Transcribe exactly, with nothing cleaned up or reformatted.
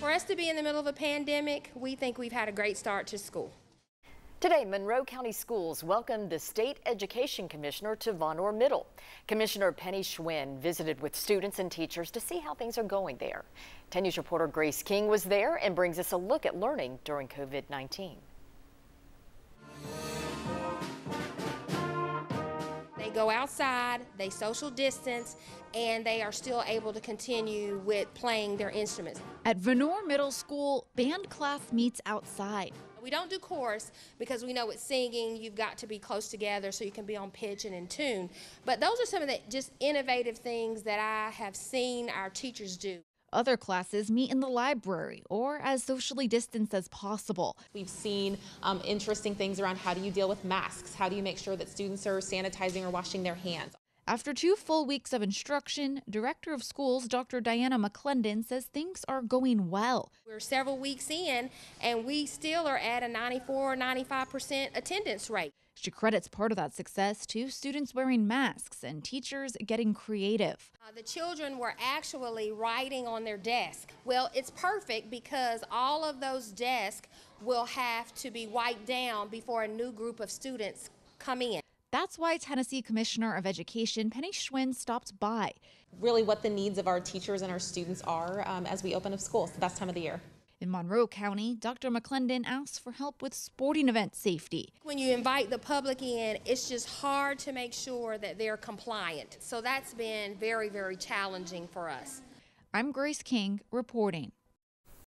For us to be in the middle of a pandemic, we think we've had a great start to school. Today, Monroe County Schools welcomed the State Education Commissioner to Von Orr Middle. Commissioner Penny Schwinn visited with students and teachers to see how things are going there. ten News reporter Grace King was there and brings us a look at learning during COVID nineteen. They go outside, they social distance, and they are still able to continue with playing their instruments. At Von Orr Middle School, band class meets outside. We don't do chorus because we know with singing you've got to be close together so you can be on pitch and in tune. But those are some of the just innovative things that I have seen our teachers do. Other classes meet in the library or as socially distanced as possible. We've seen um, interesting things around how do you deal with masks? How do you make sure that students are sanitizing or washing their hands? After two full weeks of instruction, Director of Schools Doctor Diana McClendon says things are going well. We're several weeks in and we still are at a ninety-four, ninety-five percent attendance rate. She credits part of that success to students wearing masks and teachers getting creative. Uh, the children were actually writing on their desk. Well, it's perfect because all of those desks will have to be wiped down before a new group of students come in. That's why Tennessee Commissioner of Education Penny Schwinn stopped by. Really what the needs of our teachers and our students are um, as we open up school. It's the best time of the year. In Monroe County, Doctor McClendon asks for help with sporting event safety. When you invite the public in, it's just hard to make sure that they're compliant. So that's been very, very challenging for us. I'm Grace King reporting.